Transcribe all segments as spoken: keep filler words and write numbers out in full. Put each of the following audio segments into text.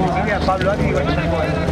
Mira, Pablo aquí, bueno, está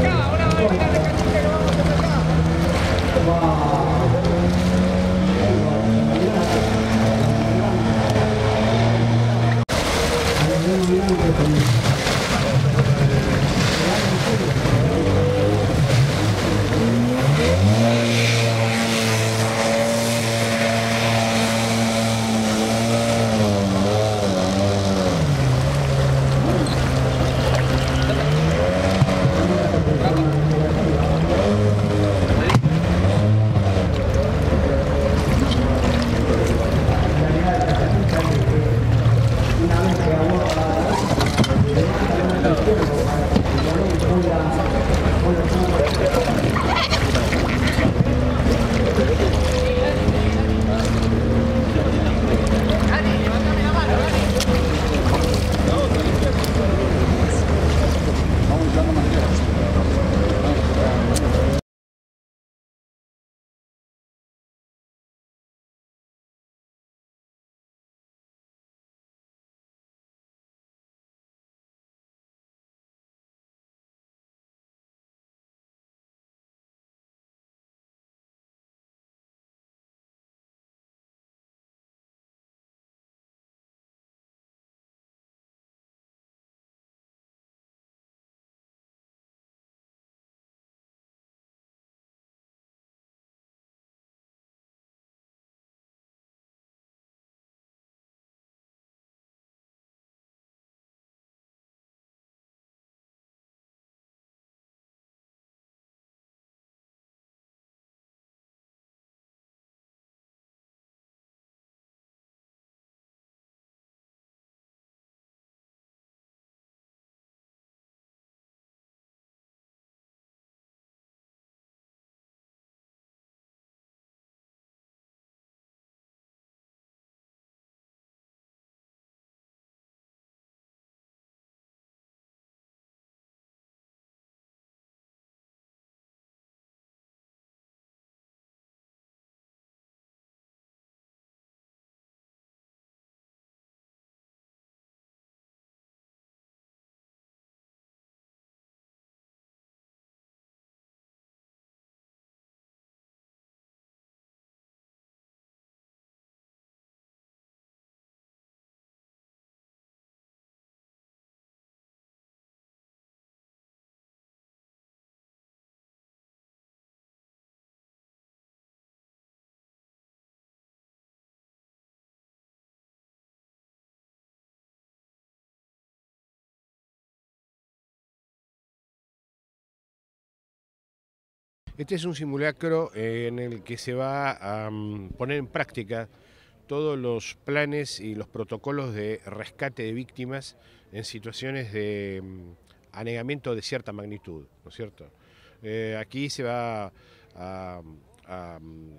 Este es un simulacro eh, en el que se va a um, poner en práctica todos los planes y los protocolos de rescate de víctimas en situaciones de um, anegamiento de cierta magnitud, ¿no es cierto? Eh, aquí se va a, a, a,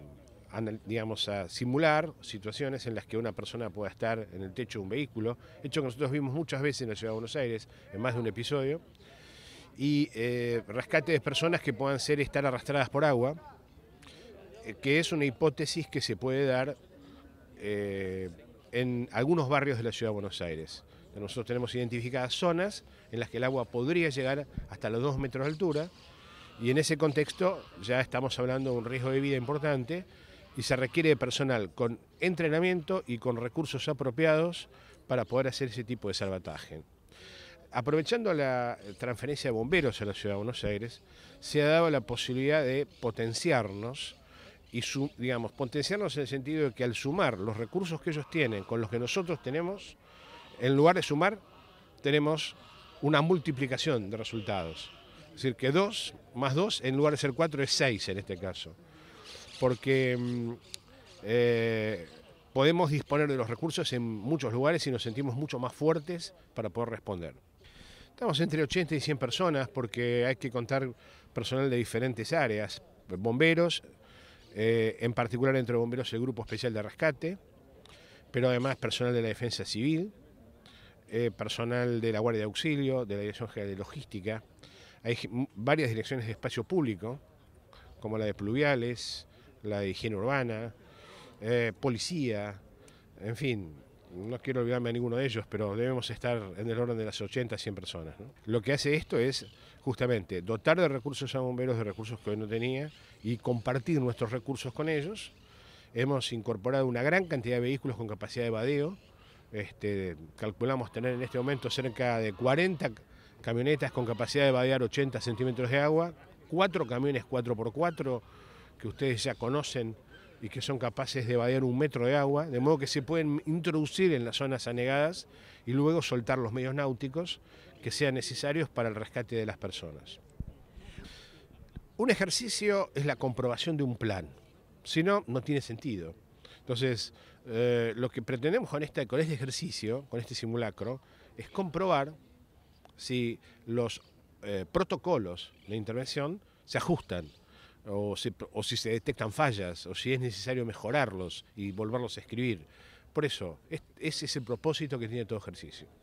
a, digamos, a simular situaciones en las que una persona pueda estar en el techo de un vehículo, hecho que nosotros vimos muchas veces en la Ciudad de Buenos Aires, en más de un episodio, y eh, rescate de personas que puedan ser estar arrastradas por agua, eh, que es una hipótesis que se puede dar eh, en algunos barrios de la Ciudad de Buenos Aires. Nosotros tenemos identificadas zonas en las que el agua podría llegar hasta los dos metros de altura, y en ese contexto ya estamos hablando de un riesgo de vida importante y se requiere de personal con entrenamiento y con recursos apropiados para poder hacer ese tipo de salvataje. Aprovechando la transferencia de bomberos a la Ciudad de Buenos Aires, se ha dado la posibilidad de potenciarnos, y su, digamos, potenciarnos en el sentido de que al sumar los recursos que ellos tienen con los que nosotros tenemos, en lugar de sumar, tenemos una multiplicación de resultados. Es decir, que dos más dos, en lugar de ser cuatro, es seis en este caso. Porque eh, podemos disponer de los recursos en muchos lugares y nos sentimos mucho más fuertes para poder responder. Estamos entre ochenta y cien personas porque hay que contar personal de diferentes áreas, bomberos, eh, en particular entre bomberos el Grupo Especial de Rescate, pero además personal de la Defensa Civil, eh, personal de la Guardia de Auxilio, de la Dirección General de Logística. Hay varias direcciones de espacio público, como la de pluviales, la de higiene urbana, eh, policía, en fin, no quiero olvidarme a ninguno de ellos, pero debemos estar en el orden de las ochenta, cien personas, ¿no? Lo que hace esto es justamente dotar de recursos a bomberos, de recursos que hoy no tenía, y compartir nuestros recursos con ellos. Hemos incorporado una gran cantidad de vehículos con capacidad de vadeo. Este, calculamos tener en este momento cerca de cuarenta camionetas con capacidad de vadear ochenta centímetros de agua, cuatro camiones cuatro por cuatro que ustedes ya conocen y que son capaces de vadear un metro de agua, de modo que se pueden introducir en las zonas anegadas y luego soltar los medios náuticos que sean necesarios para el rescate de las personas. Un ejercicio es la comprobación de un plan, si no, no tiene sentido. Entonces, eh, lo que pretendemos con este, con este ejercicio, con este simulacro, es comprobar si los eh, protocolos de intervención se ajustan, o si, o si se detectan fallas, o si es necesario mejorarlos y volverlos a escribir. Por eso, es, ese es el propósito que tiene todo ejercicio.